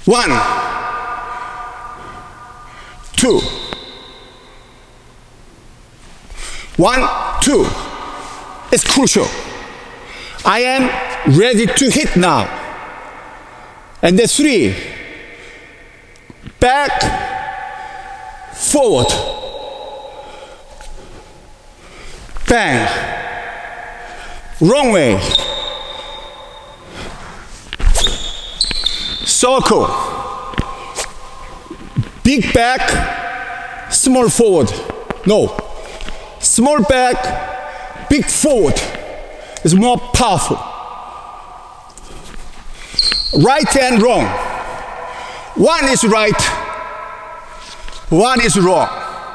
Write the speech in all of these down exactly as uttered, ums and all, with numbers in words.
One, two. One, two. It's crucial. I am ready to hit now. And the three. Back, forward. Bang. Wrong way. Circle. Big back, small forward. No. Small back, big forward is more powerful. Right and wrong. One is right, one is wrong.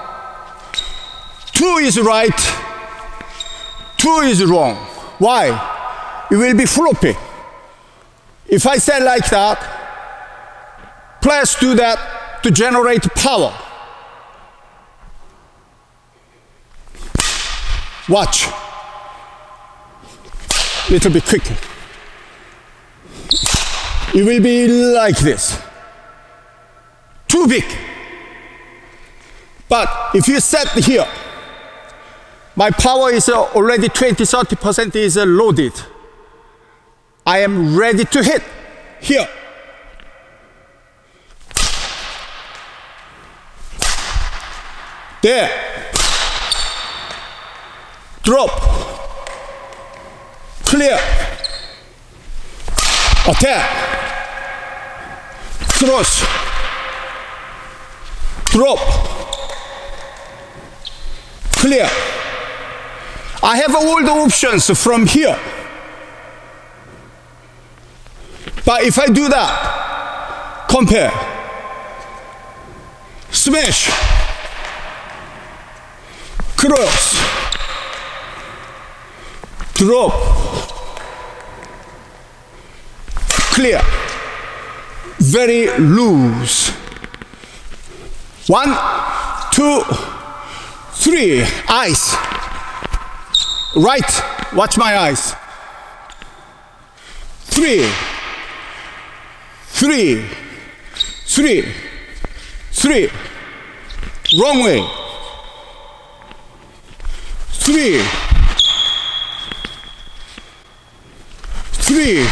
Two is right, two is wrong. Why? It will be floppy. If I say like that, players do that to generate power. Watch. Little bit quicker. It will be like this. Too big. But if you set here, my power is already twenty to thirty percent is loaded. I am ready to hit here. There. Drop. Clear. Attack. Thrust. Drop. Clear. I have all the options from here. But if I do that, compare. Smash. Cross. Drop. Clear. Very loose. One, two, three. Eyes. Right. Watch my eyes. Three. Three. Three. Three. Wrong way. Three. Three.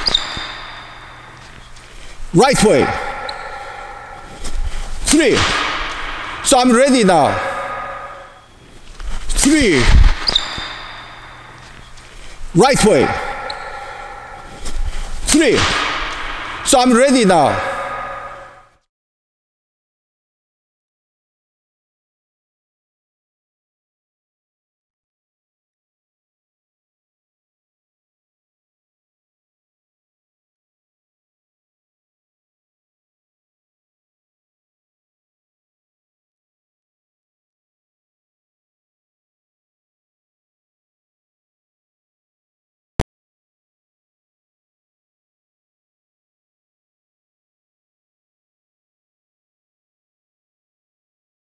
Right way. Three. So I'm ready now. Three. Right way. Three. So I'm ready now.